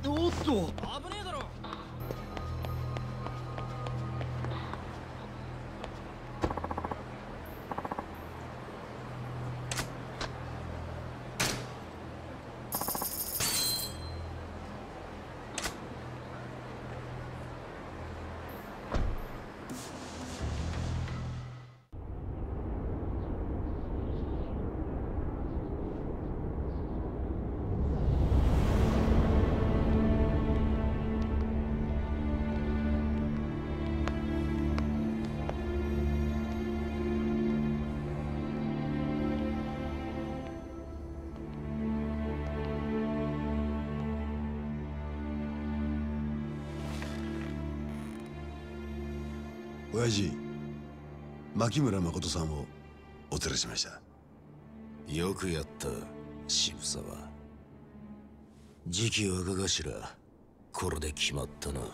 おっと、 危ねえだろ。 親父、牧村誠さんをお連れしました。 よくやった、渋沢。次期若頭、これで決まったな。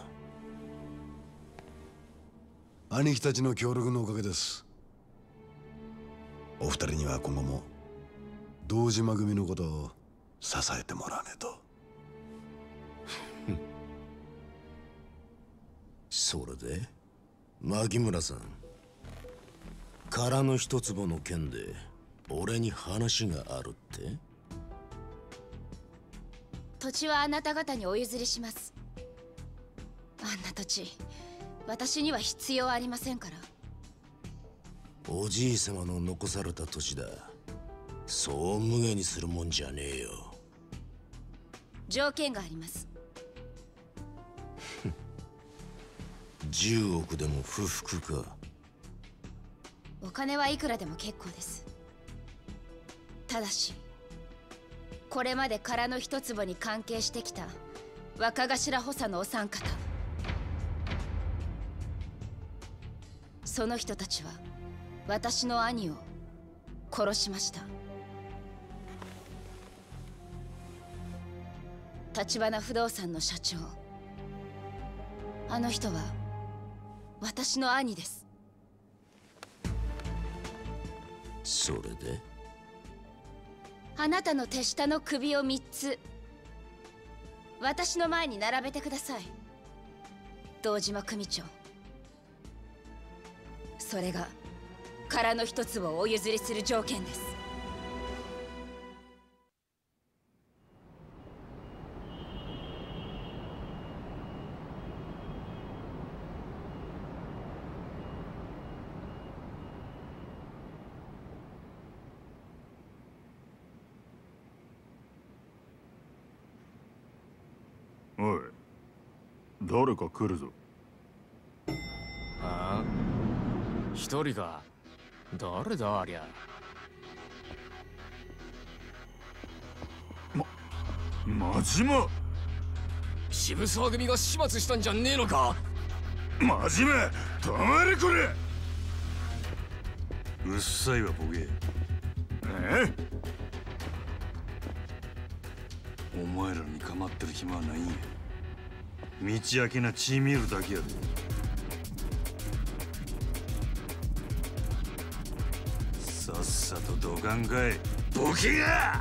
兄貴たちの協力のおかげです。お二人には今後も堂島組のことを支えてもらわねえと。 それで牧村さん、空の一坪の件で俺に話があるって？ 土地はあなた方にお譲りします。あんな土地、私には必要ありませんから。 おじい様の残された土地だ。そう無下にするもんじゃねえよ。 条件があります。 10億でも不服か？ お金はいくらでも結構です。ただし、これまで空の一坪に関係してきた若頭補佐のお三方、その人たちは私の兄を殺しました。橘不動産の社長、あの人は私の兄です。 それであなたの手下の首を3つ私の前に並べてください、堂島組長。それが空の一つをお譲りする条件です。 おい、誰か来るぞ。 ああ、一人か。誰だありゃ。 真島。 渋沢組が始末したんじゃねえのか。 真島、止まれこれ。うっさいわボケ。お前らに構ってる暇はないんや。道明けな血見えるだけやで。さっさとどかんかいボケが。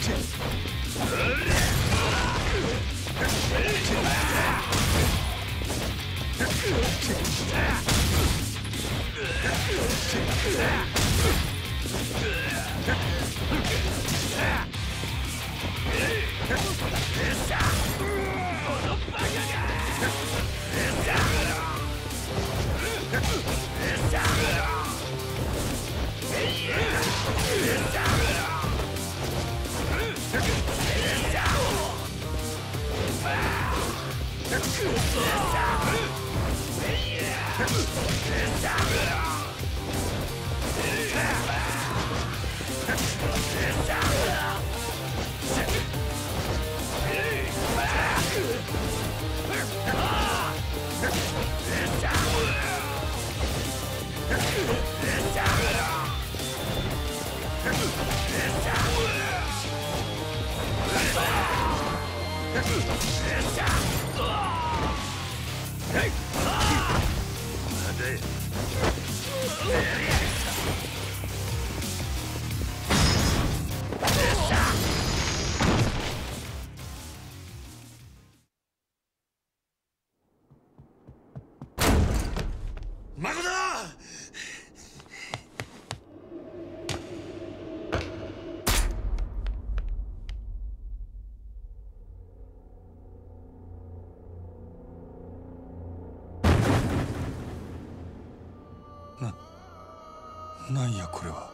孫だ。なんやこれは。